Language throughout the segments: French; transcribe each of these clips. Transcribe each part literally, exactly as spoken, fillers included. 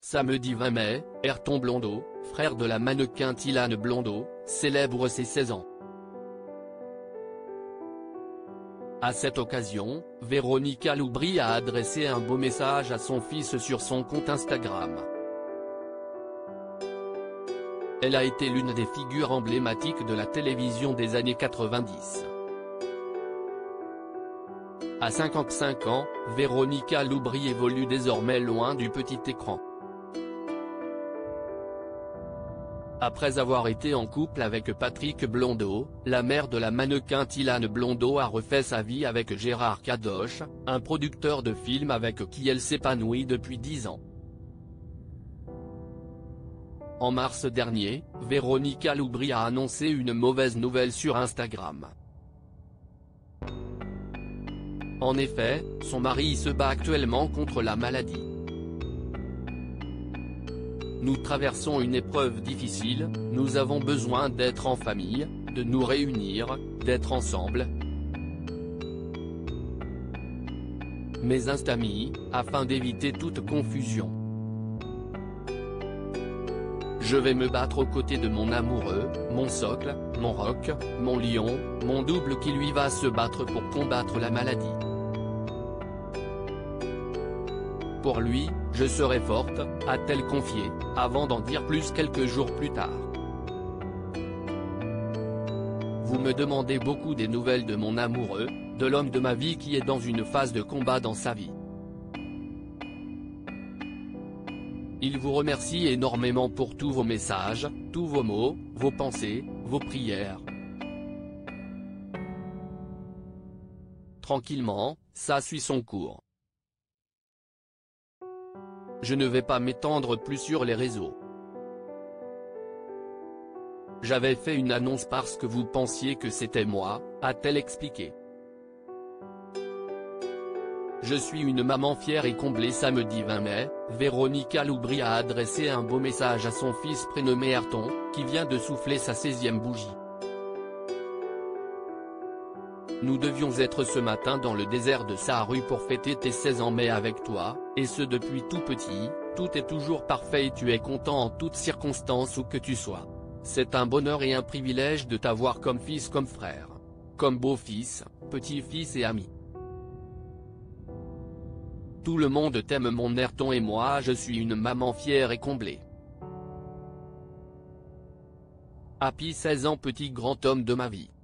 Samedi vingt mai, Ayrton Blondeau, frère de la mannequin Thilane Blondeau, célèbre ses seize ans. À cette occasion, Véronica Loubry a adressé un beau message à son fils sur son compte Instagram. Elle a été l'une des figures emblématiques de la télévision des années quatre-vingt-dix. À cinquante-cinq ans, Véronica Loubry évolue désormais loin du petit écran. Après avoir été en couple avec Patrick Blondeau, la mère de la mannequin Thilane Blondeau a refait sa vie avec Gérard Kadosh, un producteur de films avec qui elle s'épanouit depuis dix ans. En mars dernier, Véronica Loubry a annoncé une mauvaise nouvelle sur Instagram. En effet, son mari se bat actuellement contre la maladie. Nous traversons une épreuve difficile, nous avons besoin d'être en famille, de nous réunir, d'être ensemble. Mes instamis, afin d'éviter toute confusion. Je vais me battre aux côtés de mon amoureux, mon socle, mon roc, mon lion, mon double qui lui va se battre pour combattre la maladie. Pour lui, je serai forte, a-t-elle confié, avant d'en dire plus quelques jours plus tard. Vous me demandez beaucoup des nouvelles de mon amoureux, de l'homme de ma vie qui est dans une phase de combat dans sa vie. Il vous remercie énormément pour tous vos messages, tous vos mots, vos pensées, vos prières. Tranquillement, ça suit son cours. Je ne vais pas m'étendre plus sur les réseaux. J'avais fait une annonce parce que vous pensiez que c'était moi, a-t-elle expliqué. Je suis une maman fière et comblée. Samedi vingt mai, Véronica Loubry a adressé un beau message à son fils prénommé Ayrton, qui vient de souffler sa seizième bougie. Nous devions être ce matin dans le désert de Sahara pour fêter tes seize ans mais avec toi, et ce depuis tout petit, tout est toujours parfait et tu es content en toutes circonstances où que tu sois. C'est un bonheur et un privilège de t'avoir comme fils, comme frère. Comme beau-fils, petit-fils et ami. Tout le monde t'aime mon Ayrton et moi je suis une maman fière et comblée. Happy seize ans petit grand homme de ma vie.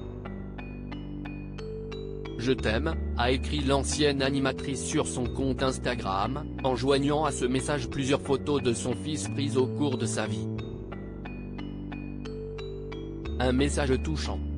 Je t'aime, a écrit l'ancienne animatrice sur son compte Instagram, en joignant à ce message plusieurs photos de son fils prises au cours de sa vie. Un message touchant.